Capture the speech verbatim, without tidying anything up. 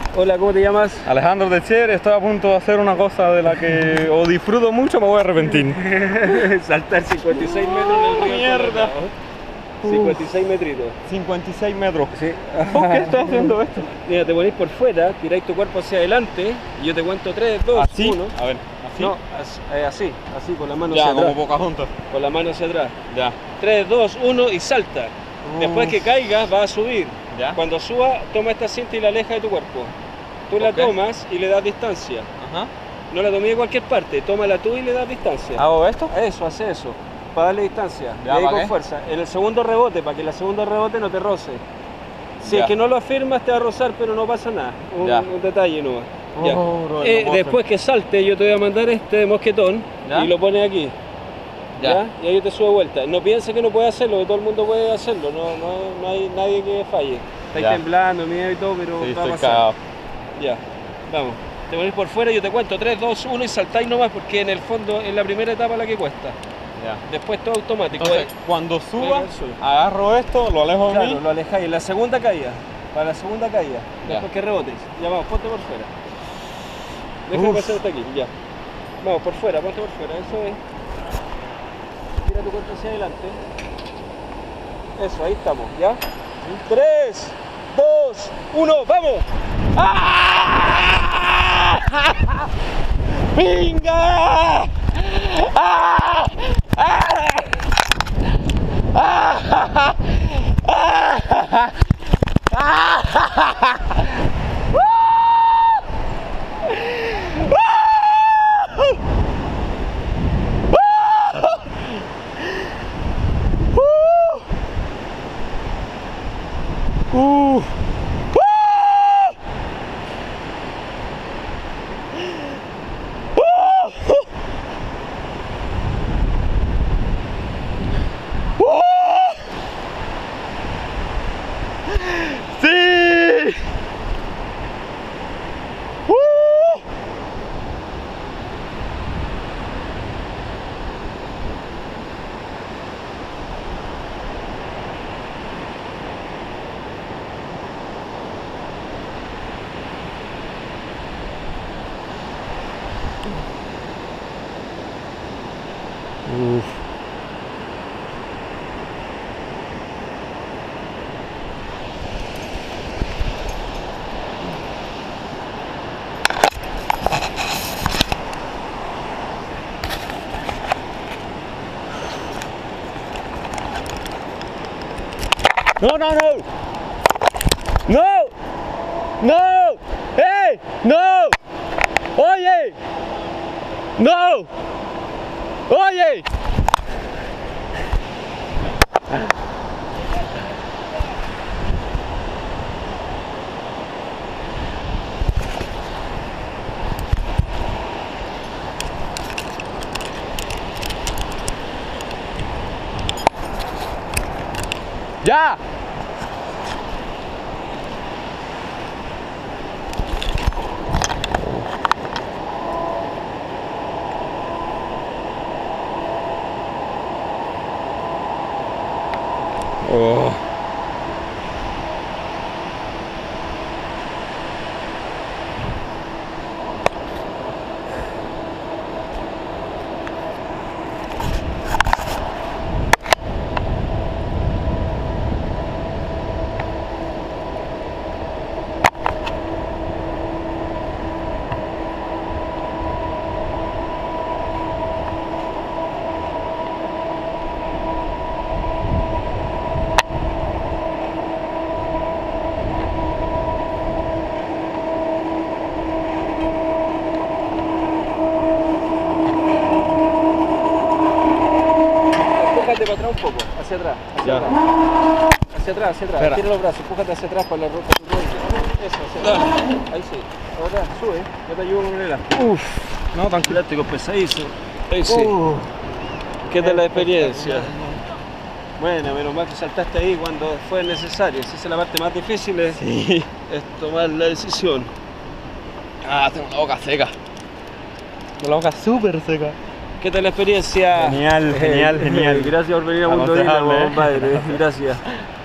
Hola, ¿cómo te llamas? Alejandro Techier, estoy a punto de hacer una cosa de la que o disfruto mucho o me voy a arrepentir. Saltar cincuenta y seis metros en el río. Mierda. cincuenta y seis metritos. cincuenta y seis metros. Sí. ¿Por qué estás haciendo esto? Mira, te ponés por fuera, tiráis tu cuerpo hacia adelante y yo te cuento tres, dos, ¿Así? uno. A ver, ¿así? No, as- eh, así, así, con la mano Ya, hacia como atrás. Pocahontas. Con la mano hacia atrás. Ya. tres, dos, uno y salta. Después que caigas, vas a subir. Ya. Cuando suba, toma esta cinta y la aleja de tu cuerpo. Tú la Ok. tomas y le das distancia. Ajá. No la tomé de cualquier parte, tómala tú y le das distancia. ¿Hago esto? Eso, hace eso. Para darle distancia. Ya, y ahí ¿para con qué? fuerza. En el segundo rebote, para que el segundo rebote no te roce. Si Ya. es que no lo afirmas, te va a rozar, pero no pasa nada. Un, Ya. un detalle nomás. Ya. Oh, bro, Eh, no puedo después que salte, yo te voy a mandar este mosquetón Ya. y lo pones aquí. Ya. ¿Ya? Y ahí te sube vuelta. No pienses que no puedes hacerlo, que todo el mundo puede hacerlo. No, no, no hay nadie que falle. Estáis Ya. temblando, miedo y todo, pero Sí, va a estoy pasar. cagado. Ya, vamos. Te pones por fuera y yo te cuento tres, dos, uno y saltáis nomás porque en el fondo es la primera etapa la que cuesta. Ya. Después todo automático. Entonces, eh. cuando suba, al suelo. agarro esto, lo alejo de Claro, mí. lo alejáis. En la segunda caída. Para la segunda caída. Ya. Después que rebotes. Ya vamos, ponte por fuera. Déjame Uf. pasar hasta aquí, ya. Vamos, por fuera, ponte por fuera. Eso es. Tira tu cuerpo hacia adelante. Eso, ahí estamos, ¿ya? tres, dos, uno, ¡vamos! ¡Ah! ¡Pinga! ¡Ah! ¡Ah! ¡Ah! ¡Ah! ¡Ah! Uh. Uh. ¡Sí! ¡Uh! Uf. No, no, no. No. No. Hey, no. Oye. No. Oye. Ya. Oh. Empújate para atrás un poco, hacia atrás, hacia Ya. atrás. Hacia atrás, hacia atrás. Espera. Tira los brazos, empújate hacia atrás para la ropa tu rodilla. Eso, hacia atrás. Ahí sí. Ahora sube, yo te ayudo con el elástico. Uf. No, tranquilo. Elástico pesadísimo. Ahí sí. Uh. ¿Qué tal la experiencia? Bueno, menos mal que saltaste ahí cuando fue necesario. Esa es la parte más difícil, es, Sí. es tomar la decisión. Ah, tengo la boca seca. Tengo la boca súper seca. ¿Qué tal la experiencia? Genial, genial, genial. Gracias por venir a Mundo Dínamo, Aconsejable, ¿eh? compadre. Gracias.